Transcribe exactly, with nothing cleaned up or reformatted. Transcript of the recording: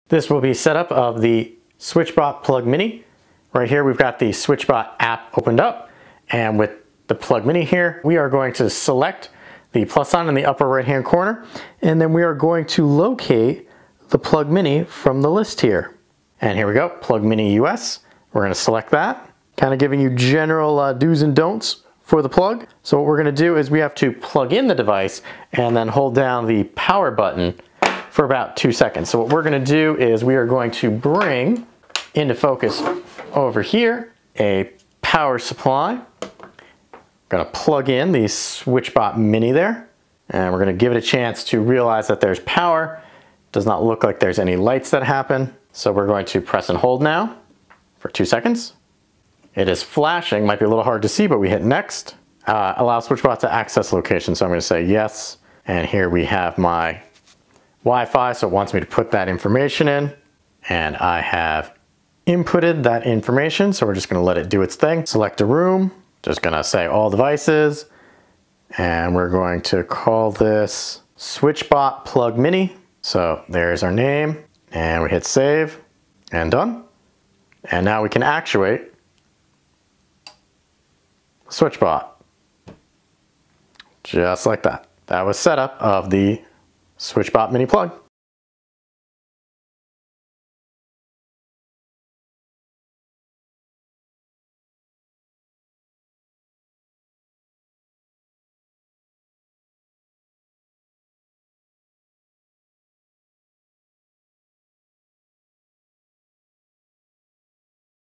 This will be setup of the SwitchBot Plug Mini. Right here we've got the SwitchBot app opened up, and with the Plug Mini here, we are going to select the plus sign in the upper right hand corner, and then we are going to locate the Plug Mini from the list here. And here we go, Plug Mini U S. We're going to select that, kind of giving you general uh, do's and don'ts for the plug. So what we're going to do is we have to plug in the device and then hold down the power button for about two seconds. So what we're going to do is we are going to bring into focus over here a power supply. Going to plug in the SwitchBot Mini there, and we're going to give it a chance to realize that there's power. Does not look like there's any lights that happen. So we're going to press and hold now for two seconds. It is flashing, might be a little hard to see, but we hit next. Uh, allow SwitchBot to access location, so I'm going to say yes. And here we have my Wi-Fi, so it wants me to put that information in. And I have inputted that information, so we're just going to let it do its thing. Select a room, just going to say all devices, and we're going to call this SwitchBot Plug Mini. So there's our name, and we hit save, and done. And now we can actuate SwitchBot. Just like that. That was setup of the SwitchBot Mini Plug.